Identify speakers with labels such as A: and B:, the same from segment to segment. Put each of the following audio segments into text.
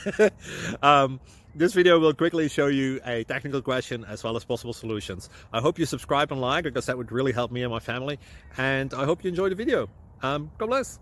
A: This video will quickly show you a technical question as well as possible solutions. I hope you subscribe and like, because that would really help me and my family. And I hope you enjoy the video. God bless.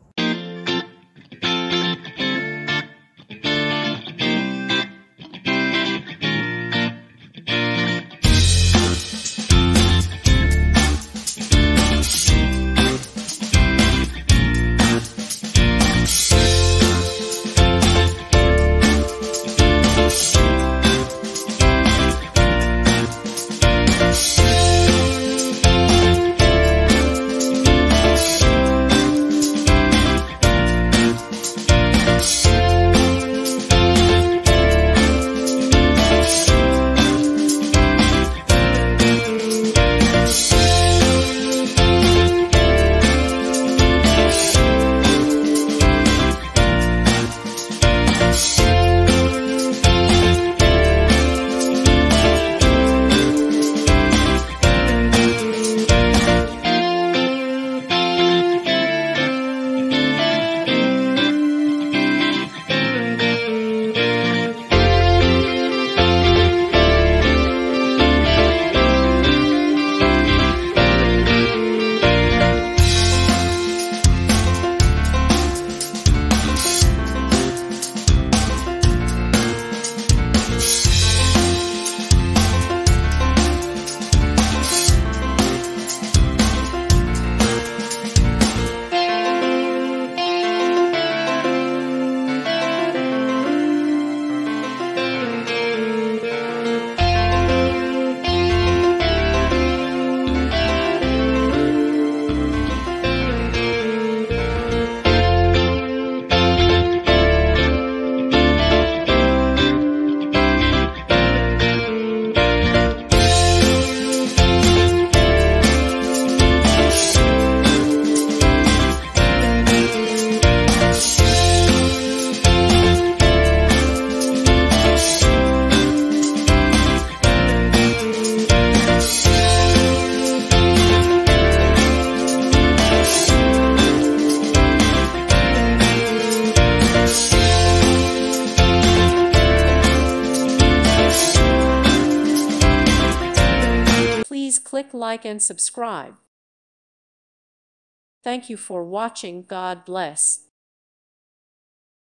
B: Please click like and subscribe. Thank you for watching. God bless.